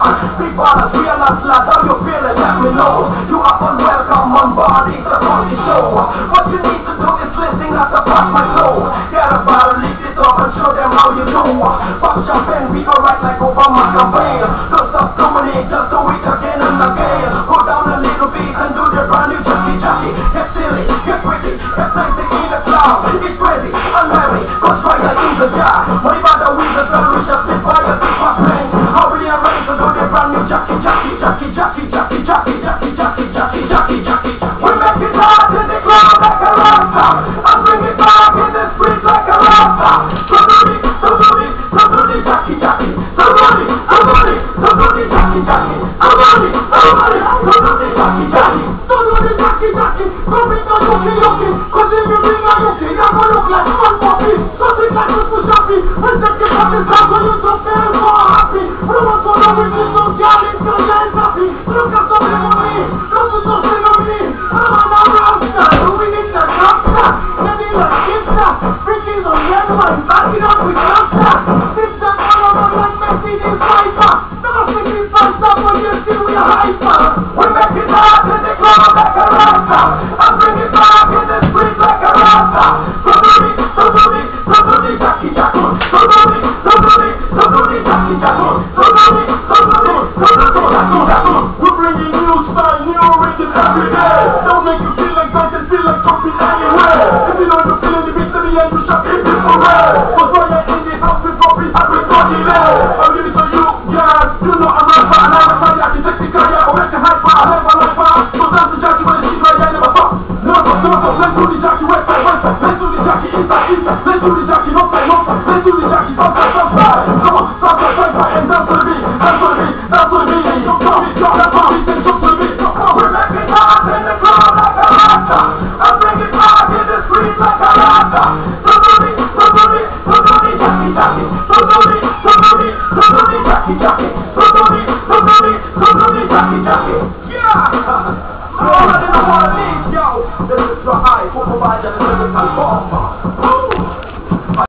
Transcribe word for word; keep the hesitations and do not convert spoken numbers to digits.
Big ballers, real lads, how you feeling? Let me know. You are unwelcome on board, it's a funky show. What you need to do is listen not to pass my flow. Get a bottle, lift it up and show them how you do. Pop champagne, we alright like Obama campaign. Don't stop doing it, just do it again and again. Go down a little bit and do the brand new Jackie Jackie. Get silly, get pretty, get plenty in the cloud. It's crazy, I'm merry, cause right in the jar. Money by the wheels, the we just sit by a big fast plane. How we arrange to do the brand new Jackie Jackie Jackie Jackie Jackie Jackie Jackie Jackie Jackie Jackie Jackie. We make it hard in the club like a rasta, and bring it back in the street like a rasta. So do it, so do it, so do the Jackie Jackie. So do it, so do it, so do the Jackie Jackie. So do it, so do it, so do the Jackie Jackie. So do the Jackie Jackie. So bring the yuki yuki, cause if you bring a yuki, you're gonna look like one puppy. So think like you push happy, when they get happy, that's when you don't feel more happy. We don't want to know if you don't get it, so you're happy. Look at something on me, look at something on me. I don't want to rasta, moving in the rasta. Maybe like Kipsa, freaking on yellow and backing up with rasta. Kipsa, all over like Messi, this hyper. Never think this rasta, but you still we are hyper. We make it hard in the club like a rasta, and bring it back in the street like a rasta. So do it, so do it, so do the Jackie Jackie. So do it, so do it, so do the Jackie Jackie. So do it, so do it, so do the Jackie Jackie. We're bringing new style, new rhythm every day. Don't make you feel like that and feel like something anywhere. If you know the feeling, the beat to the end, you shall keep it for real. Cause when you're in the house, we're probably everybody there. I'll give it to you, yes. You know I'm rapper and I'm a fire. I can take the car, yeah, or make a hyper. I never like fire. So dance the Jackie when the shit right, I never stop. Never stop, never stop. Let's do the Jackie, west side, west side. Let's do the Jackie, inside, inside. Let's do the Jackie, north side, north side. Let's do the Jackie, south side, south side. Come on, south side, south side. And dance to the beat, dance to the beat, dance to the beat. And jump, jump, jump, that's how we can jump to the beat. We make it hard in the club like a rasta, and bring it back in the street like a rasta. So do it, so do it, so do the Jackie Jackie. So do it, so do it, so do the Jackie Jackie. So do it, so do it, so do the Jackie Jackie. Yeah! You already know what it is, yo. This is the high, who provides a lyrical form.